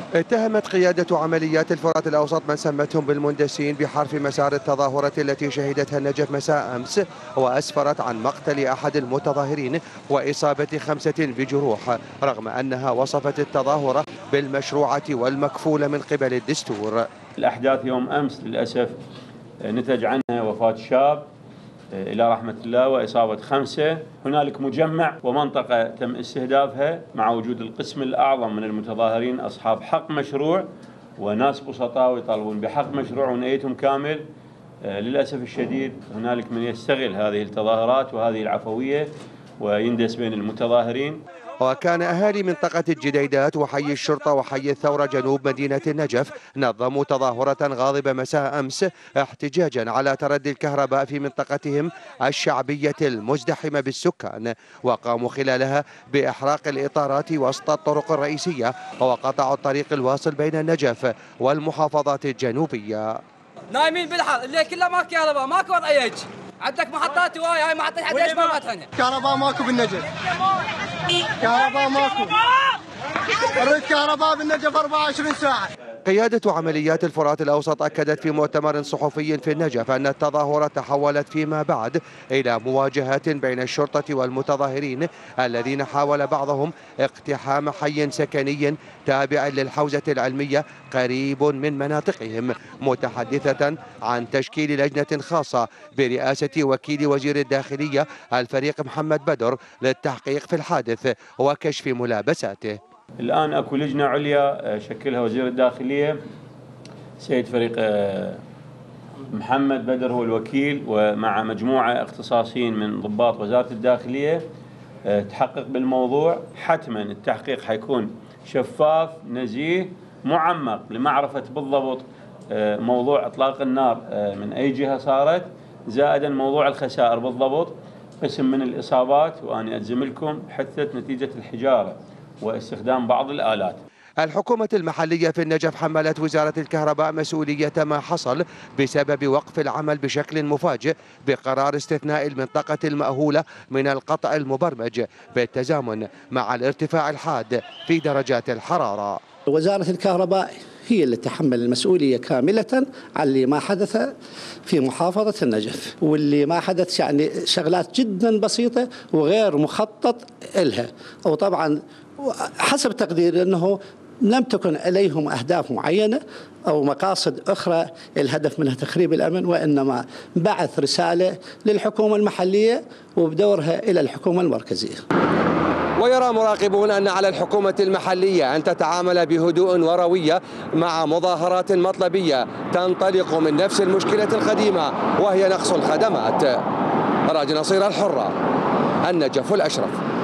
اتهمت قيادة عمليات الفرات الأوسط من سمتهم بالمندسين بحرف مسار التظاهرة التي شهدتها النجف مساء أمس، وأسفرت عن مقتل أحد المتظاهرين وإصابة 5 بجروح، رغم أنها وصفت التظاهرة بالمشروعة والمكفولة من قبل الدستور. الأحداث يوم أمس للأسف نتج عنها وفاة شاب إلى رحمة الله وإصابة 5. هنالك مجمع ومنطقة تم استهدافها مع وجود القسم الأعظم من المتظاهرين أصحاب حق مشروع وناس بسطاء يطالبون بحق مشروع ونيتهم كامل. للأسف الشديد هنالك من يستغل هذه التظاهرات وهذه العفوية ويندس بين المتظاهرين. وكان أهالي منطقة الجديدات وحي الشرطة وحي الثورة جنوب مدينة النجف نظموا تظاهرة غاضبة مساء أمس احتجاجا على تردي الكهرباء في منطقتهم الشعبية المزدحمة بالسكان، وقاموا خلالها بإحراق الإطارات وسط الطرق الرئيسية وقطعوا الطريق الواصل بين النجف والمحافظات الجنوبية. نايمين بالحر الليل كله ماكو كهرباء، ماكو وضع يج، عندك محطات هواي، هاي محطة 11 ما فاتحينها. كهرباء ماكو بالنجف، كهرباء ماكو، نريد كهرباء بالنجف 24 ساعة. قيادة عمليات الفرات الأوسط أكدت في مؤتمر صحفي في النجف أن التظاهرة تحولت فيما بعد إلى مواجهات بين الشرطة والمتظاهرين الذين حاول بعضهم اقتحام حي سكني تابع للحوزة العلمية قريب من مناطقهم، متحدثة عن تشكيل لجنة خاصة برئاسة وكيل وزير الداخلية الفريق محمد بدر للتحقيق في الحادث وكشف ملابساته. الآن أكو لجنة عليا شكلها وزير الداخلية سيد فريق محمد بدر هو الوكيل، ومع مجموعة اختصاصيين من ضباط وزارة الداخلية تحقق بالموضوع. حتما التحقيق حيكون شفاف نزيه معمق لمعرفة بالضبط موضوع إطلاق النار من أي جهة صارت، زائدا موضوع الخسائر بالضبط، قسم من الإصابات، وأنا أجزم لكم حدثت نتيجة الحجارة واستخدام بعض الآلات. الحكومة المحلية في النجف حملت وزارة الكهرباء مسؤولية ما حصل بسبب وقف العمل بشكل مفاجئ بقرار استثناء المنطقة المأهولة من القطع المبرمج بالتزامن مع الارتفاع الحاد في درجات الحرارة. وزارة الكهرباء هي اللي تحمل المسؤولية كاملة على اللي ما حدث في محافظة النجف، واللي ما حدث يعني شغلات جدا بسيطة وغير مخطط لها، وطبعا حسب تقديري أنه لم تكن لديهم أهداف معينة أو مقاصد أخرى الهدف منها تخريب الأمن، وإنما بعث رسالة للحكومة المحلية وبدورها إلى الحكومة المركزية. ويرى مراقبون أن على الحكومة المحلية أن تتعامل بهدوء وروية مع مظاهرات مطلبية تنطلق من نفس المشكلة القديمة وهي نقص الخدمات. راجي نصير، الحرة، النجف الأشرف.